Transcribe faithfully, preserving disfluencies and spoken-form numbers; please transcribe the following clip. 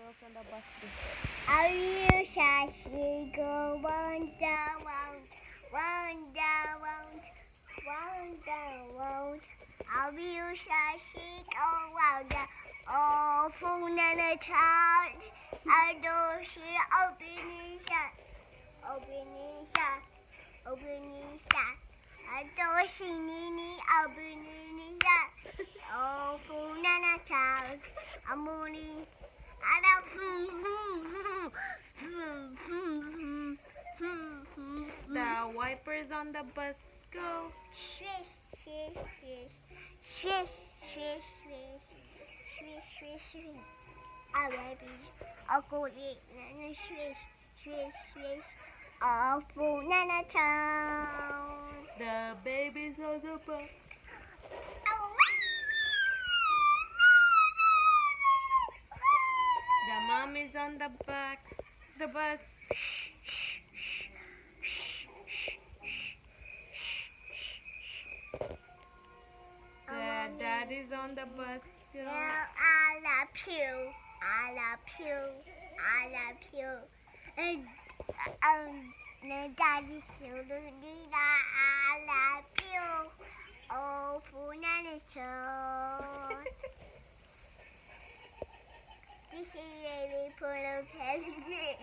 girls on the bus. I wish I should go wonder, won't, wonder, won't, wonder, won't. I wish I should go wonder, oh, full and a child. I do she open and shut, open and shut, open and shut. I do she need open and shut, oh, full and a child. I'm only. The wipers on the bus go Swish, swish, swish, swish, swish, swish, swish, swish, swish. A baby, a goalie, and a swish, swish, swish. A phone and a town. the babies on the bus. The mom is on the back, the bus. The dad is on the bus. Well, I love you. I love you. I love you. And um, the daddy should do that. I love you. Oh, phone and a town. This is baby full of